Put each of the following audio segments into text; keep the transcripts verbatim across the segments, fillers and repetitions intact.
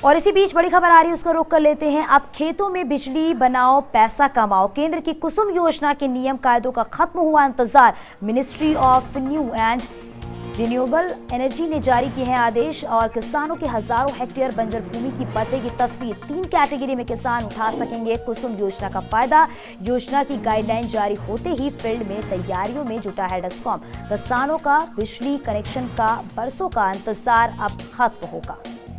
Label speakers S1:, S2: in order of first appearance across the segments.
S1: और इसी बीच बड़ी खबर आ रही है, उसको रोक कर लेते हैं। अब खेतों में बिजली बनाओ, पैसा कमाओ। केंद्र की कुसुम योजना के नियम कायदों का खत्म हुआ इंतजार। Ministry of new and renewable energy ने जारी किए हैं आदेश और किसानों के हजारों हेक्टेयर बंजर भूमि की बदलेगी तस्वीर। तीन कैटेगरी में किसान उठा सकेंगे कुसुम योजना का फायदा। योजना की गाइडलाइन जारी होते ही फील्ड में तैयारियों में जुटा है डिस्कॉम। किसानों का बिजली कनेक्शन का बरसों का इंतजार अब खत्म होगा।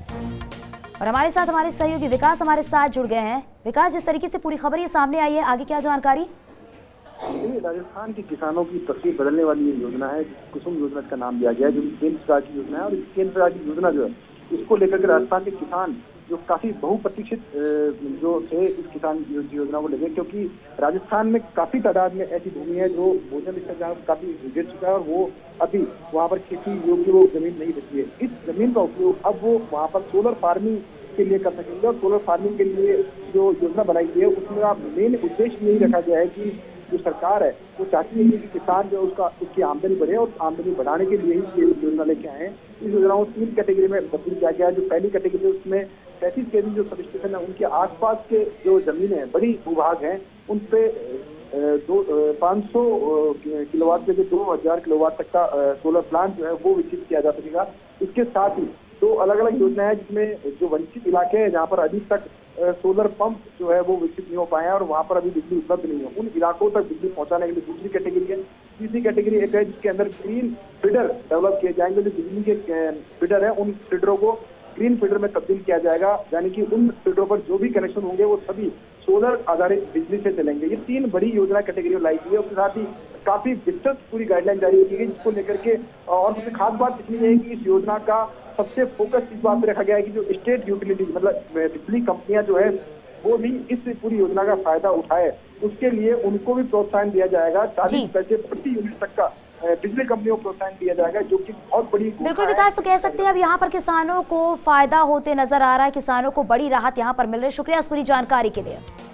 S1: और हमारे साथ हमारे सहयोगी विकास हमारे साथ जुड़ गए हैं। विकास, जिस तरीके से पूरी खबर ये सामने आई है, आगे क्या जानकारी?
S2: राजस्थान के किसानों की तस्वीर बदलने वाली ये योजना है, कुसुम योजना का नाम दिया गया है, जो केंद्र सरकार की योजना है। और इस केंद्र सरकार की योजना जो है, इसको लेकर के राजस्थान के किसान जो काफी बहुप्रतीक्षित जो थे इस किसान योजना को लेकर, क्योंकि राजस्थान में काफी तादाद में ऐसी भूमि है जो भोजन स्तर जहाँ काफी गिर चुका है और वो अभी वहाँ पर खेती योग्य वो जमीन नहीं बची है। इस जमीन का उपयोग अब वो वहाँ पर सोलर फार्मिंग के लिए कर सकेंगे। और सोलर फार्मिंग के लिए जो योजना बनाई गई है उसमें आप मेन उद्देश्य यही रखा गया है कि जो सरकार है वो चाहती है कि किसान जो उसका उसकी आमदनी बढ़े और आमदनी बढ़ाने के लिए ही ये योजना लेके आए हैं। इस योजना को तीन कैटेगरी में तब्दील किया गया है। जो पहली कैटेगरी है उसमें पैंतीस केवी जो सब स्टेशन है उनके आसपास के जो जमीनें हैं, बड़ी भूभाग हैं, उन पे दो पाँच सौ किलोवाट से दो हजार किलोवाट तक का सोलर प्लांट जो है वो विकसित किया जा सकेगा। इसके साथ ही दो अलग अलग योजनाएं हैं जिसमें जो वंचित इलाके हैं जहाँ पर अभी तक सोलर पंप जो है वो विकसित नहीं हो पाए हैं और वहाँ पर अभी बिजली उपलब्ध नहीं है, उन इलाकों तक बिजली पहुँचाने के लिए दूसरी कैटेगरी है। तीसरी कैटेगरी एक है जिसके अंदर ग्रीन फीडर डेवलप किए जाएंगे। जो बिजली के फीडर है उन फीडरों को ग्रीन फीडर में तब्दील किया जाएगा, यानी कि उन फीडरों पर जो भी कनेक्शन होंगे वो सभी सोलर आधारित बिजली से चलेंगे। ये तीन बड़ी योजना कैटेगरी लाई गई है। उसके साथ ही काफी विस्तृत पूरी गाइडलाइन जारी की गई, जिसको लेकर के और सबसे खास बात इसलिए है कि इस योजना का सबसे फोकस इस बात पे रखा गया है कि जो स्टेट यूटिलिटी मतलब बिजली कंपनियां जो है वो भी इस पूरी योजना का फायदा उठाए, उसके लिए उनको भी प्रोत्साहन दिया जाएगा। चालीस पैसे प्रति यूनिट तक का बिजली कंपनियों को प्रोत्साहन दिया जाएगा, जो कि बहुत बड़ी।
S1: बिल्कुल विकास, तो कह सकते हैं अब यहाँ पर किसानों को फायदा होते नजर आ रहा है, किसानों को बड़ी राहत यहाँ पर मिल रही है। शुक्रिया इस पूरी जानकारी के लिए।